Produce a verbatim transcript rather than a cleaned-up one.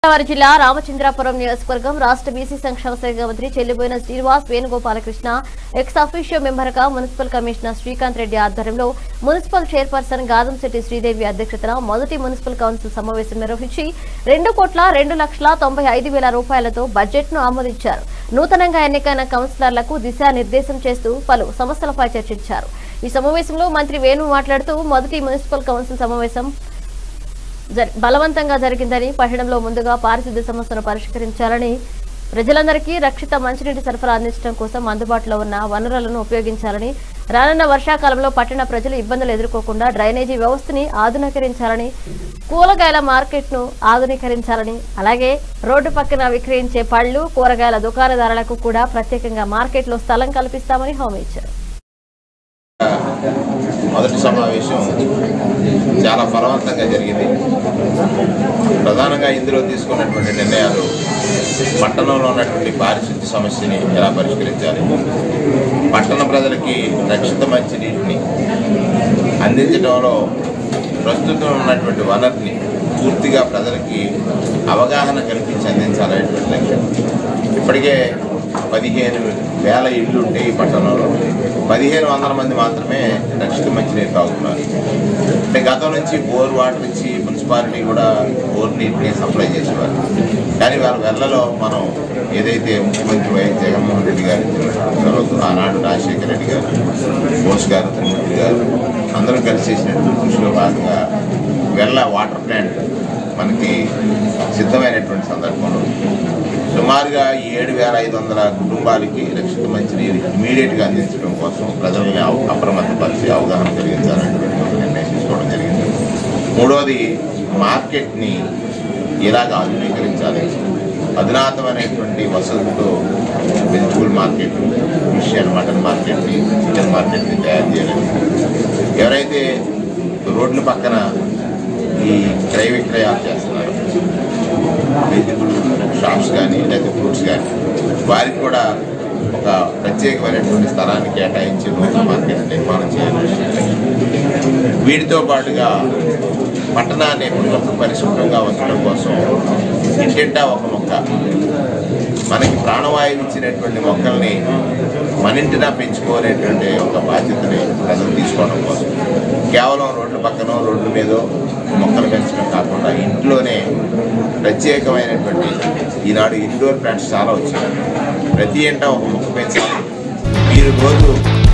గోదావరి జిల్లా రామచంద్రాపురం నియోజకవర్గం రాష్ట్ర బీసీ సంక్షేమ శాఖ మంత్రి చెల్లిబోయిన శ్రీనివాస్ వేణుగోపాలకృష్ణ ఎక్స్ అఫీషియో మెంబర్గా మున్సిపల్ కమిషనర్ శ్రీకాంత్ రెడ్డి ఆధ్వర్యంలో మున్సిపల్ చైర్పర్సన్ గాదంశెట్టి శ్రీదేవి అధ్యక్షతన మొదటి మున్సిపల్ కౌన్సిల్ సమావేశం నిర్వహించి రెండు కోట్ల రెండు లక్షల తొంభై ఐదు వేల రూపాయలతో బడ్జెట్ ను ఆమోదించారు. నూతనంగా ఎన్నికైన కౌన్సిలర్లకు దిశానిర్దేశం చేస్తూ పలు సమస్యలపై చర్చించారు. ఈ సమావేశంలో మంత్రి వేణు మాట్లాడుతూ మొదటి మున్సిపల్ కౌన్సిల్ సమావేశం బలవంతంగా జరిగిందని, పట్టణంలో ముందుగా పారిశుద్ధ్య సమస్యను పరిష్కరించాలని, ప్రజలందరికీ రక్షిత మంచినీటి సరఫరా అందించడం కోసం అందుబాటులో ఉన్న వనరులను ఉపయోగించాలని, రానున్న వర్షాకాలంలో పట్టణ ప్రజలు ఇబ్బందులు ఎదుర్కోకుండా డ్రైనేజీ వ్యవస్థని ఆధునీకరించాలని, కూరగాయల మార్కెట్ను ఆధునీకరించాలని, అలాగే రోడ్డు పక్కన విక్రయించే పళ్లు కూరగాయల దుకాణదారులకు కూడా ప్రత్యేకంగా మార్కెట్లో స్థలం కల్పిస్తామని హామీ ఇచ్చారు. మొదటి సమావేశం చాలా ఫలవంతంగా జరిగింది. ప్రధానంగా ఇందులో తీసుకున్నటువంటి నిర్ణయాలు పట్టణంలో ఉన్నటువంటి పారిశుద్ధ్య సమస్యని ఎలా పరిష్కరించాలి, పట్టణ ప్రజలకి రక్షిత మంచినీటిని అందించడంలో ప్రస్తుతం ఉన్నటువంటి వనరుని పూర్తిగా ప్రజలకి అవగాహన కల్పించి అందించాలనేటువంటి లక్ష్యం. ఇప్పటికే పదిహేను వేల ఇళ్ళు ఉంటే ఈ పట్టణంలో పదిహేను వందల మంది మాత్రమే రక్షిత మంచినీరు తాగుతున్నారు. అంటే గతం నుంచి బోర్ వాటర్ ఇచ్చి మున్సిపాలిటీ కూడా బోర్ నీటిని సప్లై చేసేవారు. కానీ వాళ్ళ వెళ్ళలో మనం ఏదైతే ముఖ్యమంత్రి వైఎస్ జగన్మోహన్ రెడ్డి గారు ఆనాడు రాజశేఖర రెడ్డి గారు, బోస్ గారు, త్రిమూర్తి గారు అందరూ కలిసి చేసినటువంటి కృషిలో భాగంగా వెళ్ళ వాటర్ ప్లాంట్ మనకి సిద్ధమైనటువంటి సందర్భంలో సుమారుగా ఏడు వేల ఐదు వందల కుటుంబాలకి రక్షిత మంచినీరు ఇమీడియట్గా అందించడం కోసం ప్రజల్ని అప్రమత్తపరిచి అవగాహన కలిగించాలనేటువంటి ఒక నిర్ణయం తీసుకోవడం జరిగింది. మూడవది, మార్కెట్ని ఎలాగ ఆధునీకరించాలి, అధునాతమైనటువంటి వసతులతో vegetable market, fish and mutton మార్కెట్ని, చికెన్ మార్కెట్ని తయారు చేయాలని, ఎవరైతే రోడ్ల పక్కన ఈ క్రయ విక్రయాలు చేస్తున్నారు, వెజిటబుల్ షాప్స్ కానీ లేదా ఫ్రూట్స్ కానీ, వారికి కూడా ఒక ప్రత్యేకమైనటువంటి స్థలాన్ని కేటాయించి నూతన మార్కెట్ నిర్మాణం చేయాలి. వీటితో పాటుగా పట్టణాన్ని ఎప్పటికప్పుడు పరిశుభ్రంగా ఉంచడం కోసం ఇంటింటా ఒక మొక్క, మనకి ప్రాణవాయువు ఇచ్చినటువంటి మొక్కల్ని మనింటినా పెంచుకోనేటువంటి ఒక బాధ్యతని ప్రజలు తీసుకోవడం కోసం కేవలం రోడ్ల పక్కన రోడ్ల మీద మొక్కలు పెంచడం కాకుండా ఇంట్లోనే ప్రత్యేకమైనటువంటి ఈనాడు ఇండోర్ ప్లాంట్స్ చాలా వచ్చాయి. ప్రతి ఇంట ఒక మొక్క పెంచాలి. మీరు రోజు